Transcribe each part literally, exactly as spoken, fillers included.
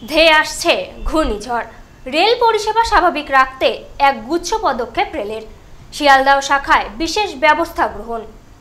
ধেয়ে আসছে ঘূর্ণিঝড়। রেল পরিষেবা স্বাভাবিক রাখতে এক গুচ্ছ পদক্ষেপ রেলের। শিয়ালদহ শাখায় বিশেষ ব্যবস্থা গ্রহণ।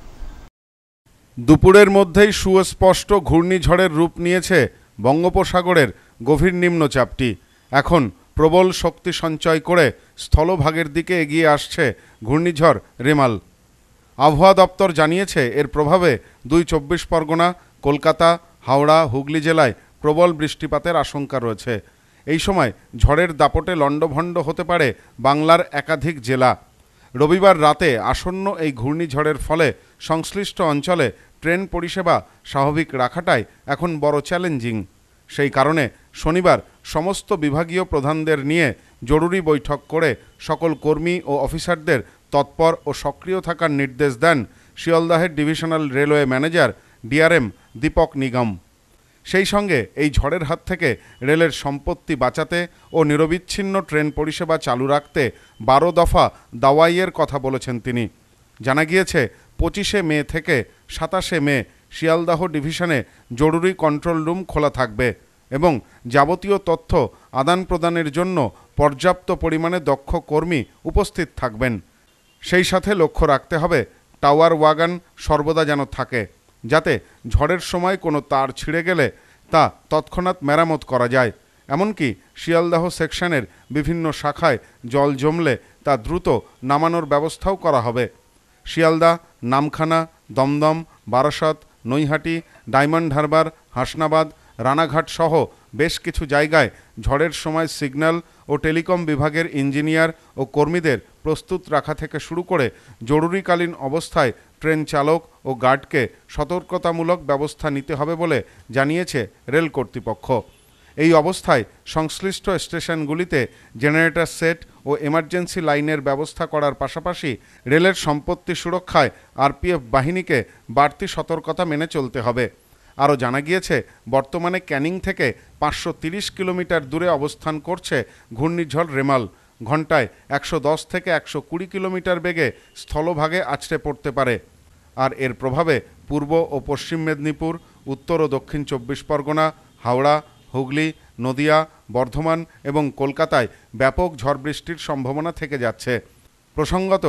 দুপুরের মধ্যেই সুস্পষ্ট ঘূর্ণিঝড়ের রূপ নিয়েছে বঙ্গোপসাগরের গভীর নিম্নচাপটি। এখন প্রবল শক্তি সঞ্চয় করে স্থলভাগের দিকে এগিয়ে আসছে ঘূর্ণিঝড় রেমাল। আবহাওয়া দপ্তর জানিয়েছে এর প্রভাবে দুই চব্বিশ পরগনা, কলকাতা, হাওড়া, হুগলি জেলায় প্রবল বৃষ্টিপাতের আশঙ্কা রয়েছে। এই সময় ঝড়ের দাপটে লণ্ডভণ্ড হতে পারে বাংলার একাধিক জেলা। রবিবার রাতে আসন্ন এই ঘূর্ণিঝড়ের ফলে সংশ্লিষ্ট অঞ্চলে ট্রেন পরিষেবা স্বাভাবিক রাখাটাই এখন বড় চ্যালেঞ্জিং। সেই কারণে শনিবার সমস্ত বিভাগীয় প্রধানদের নিয়ে জরুরি বৈঠক করে সকল কর্মী ও অফিসারদের তৎপর ও সক্রিয় থাকার নির্দেশ দেন শিয়ালদহের divisional railway manager DRM Dipak Nigam. সেই সঙ্গে এই ঝড়ের হাত থেকে রেলের সম্পত্তি বাঁচাতে ও নিরবিচ্ছিন্ন ট্রেন পরিষেবা চালু রাখতে বারো দফা দাওয়াইয়ের কথা বলেছেন তিনি। জানা গিয়েছে পঁচিশে মে থেকে সাতাশে মে শিয়ালদহ ডিভিশনে জরুরি কন্ট্রোল রুম খোলা থাকবে এবং যাবতীয় তথ্য আদান প্রদানের জন্য পর্যাপ্ত পরিমাণে দক্ষ কর্মী উপস্থিত থাকবেন। সেই সাথে লক্ষ্য রাখতে হবে টাওয়ার ওয়াগান সর্বদা যেন থাকে, যাতে ঝড়ের সময় কোনো তার ছিঁড়ে গেলে তা তৎক্ষণাৎ মেরামত করা যায়। এমনকি শিয়ালদহ সেকশনের বিভিন্ন শাখায় জল জমলে তা দ্রুত নামানোর ব্যবস্থাও করা হবে। শিয়ালদা, নামখানা, দমদম, বারাসত, নৈহাটি, ডায়মন্ড হারবার, হাসনাবাদ, রানাঘাট সহ বেশ কিছু জায়গায় ঝড়ের সময় সিগন্যাল ও টেলিকম বিভাগের ইঞ্জিনিয়ার ও কর্মীদের প্রস্তুত রাখা থেকে শুরু করে জরুরিকালীন অবস্থায় ট্রেন চালক ও গার্ডকে সতর্কতামূলক ব্যবস্থা নিতে হবে বলে জানিয়েছে রেল কর্তৃপক্ষ। এই অবস্থায় সংশ্লিষ্ট স্টেশনগুলিতে জেনারেটর সেট ও এমার্জেন্সি লাইনের ব্যবস্থা করার পাশাপাশি রেলের সম্পত্তি সুরক্ষায় আরপিএফ বাহিনীকে বাড়তি সতর্কতা মেনে চলতে হবে। আরও জানা গিয়েছে বর্তমানে ক্যানিং থেকে পাঁচশো তিরিশ কিলোমিটার দূরে অবস্থান করছে ঘূর্ণিঝড় রেমাল। ঘন্টায় একশো দশ থেকে একশো কুড়ি কিলোমিটার বেগে স্থলভাগে আছড়ে পড়তে পারে। আর এর প্রভাবে পূর্ব ও পশ্চিম মেদিনীপুর, উত্তর ও দক্ষিণ চব্বিশ পরগনা, হাওড়া, হুগলি, নদিয়া, বর্ধমান এবং কলকাতায় ব্যাপক ঝড় বৃষ্টির সম্ভাবনা থেকে যাচ্ছে। প্রসঙ্গত,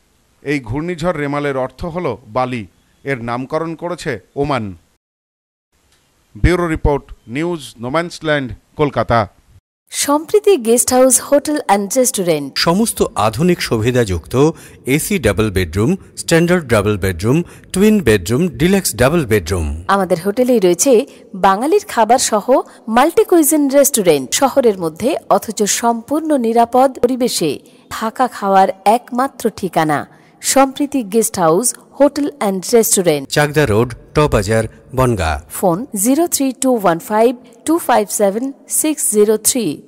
এই ঘূর্ণিঝড় রেমালের অর্থ হল বালি। এর নামকরণ করেছে Oman. Bureau report, news no man's land, Kolkata. Sampriti guest house, hotel and restaurant. সমস্ত আধুনিক সুবিধাযুক্ত AC double bedroom, standard double bedroom, twin bedroom, deluxe double bedroom. আমাদের হোটেলেই রয়েছে বাঙালির খাবার সহ মাল্টি কুইজিন রেস্টুরেন্ট। শহরের মধ্যে অথচ সম্পূর্ণ নিরাপদ পরিবেশে থাকা খাওয়ার একমাত্র ঠিকানা Sampriti guest house, hotel and restaurant, Chakdah road, টবাজার, Bangaon. Phone zero three two one five two five seven six zero three.